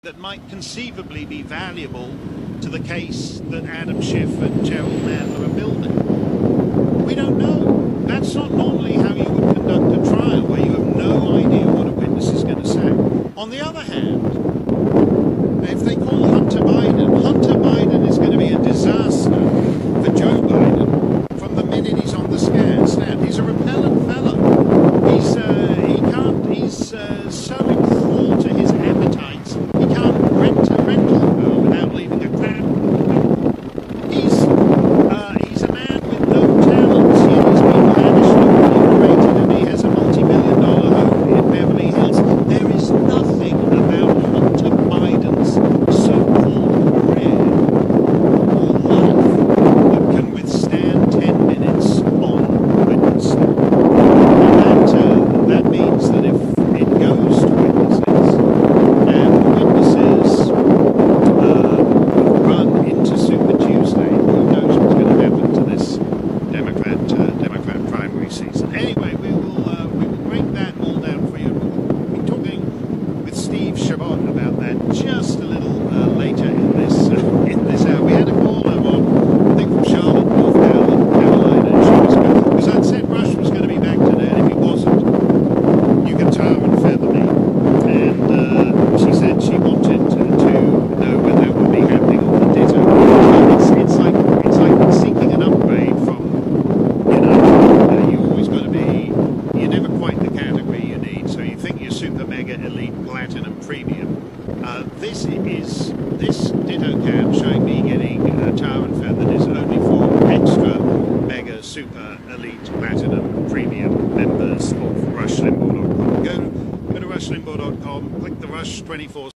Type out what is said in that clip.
that might conceivably be valuable to the case that Adam Schiff and Gerald Nadler are building? We don't know. That's not normally how you would conduct a trial, where you have no idea what a witness is going to say. On the other hand, if they call Hunter Biden is going to be a disaster for Joe Biden from the minute he's on the stand. He's a repellent fellow. He's so enthralled to his appetites, he can't rent a rental car without leaving a cab. He's a man with no talents, yet he's been lavishly decorated, and he has a multi-million-dollar home in Beverly Hills. There is nothing about Hunter Biden's so-called career or life that can withstand 10 minutes on witness stand. And that means that if it goes to witnesses, and the witnesses run into Super Tuesday, who knows what's going to happen to this Democrat primary season. Anyway, we will break that all down for you. We'll be talking with Steve Chabot about that just a little later in this hour. We had a caller on, I think, from Charlotte, North Carolina, and she was good, because I'd said Rush was going to be back today, and if he wasn't, you can tar and feather me. And she said she wanted to know when that would be happening on the Ditto. It's like seeking an upgrade from, you always got to be, you're never quite the category you need, so you think you're super mega elite platinum premium. This Ditto cab showing me getting tar and feathered is only for extra mega super elite platinum premium members of RushLimbaugh.com. Go to RushLimbaugh.com, click the Rush 24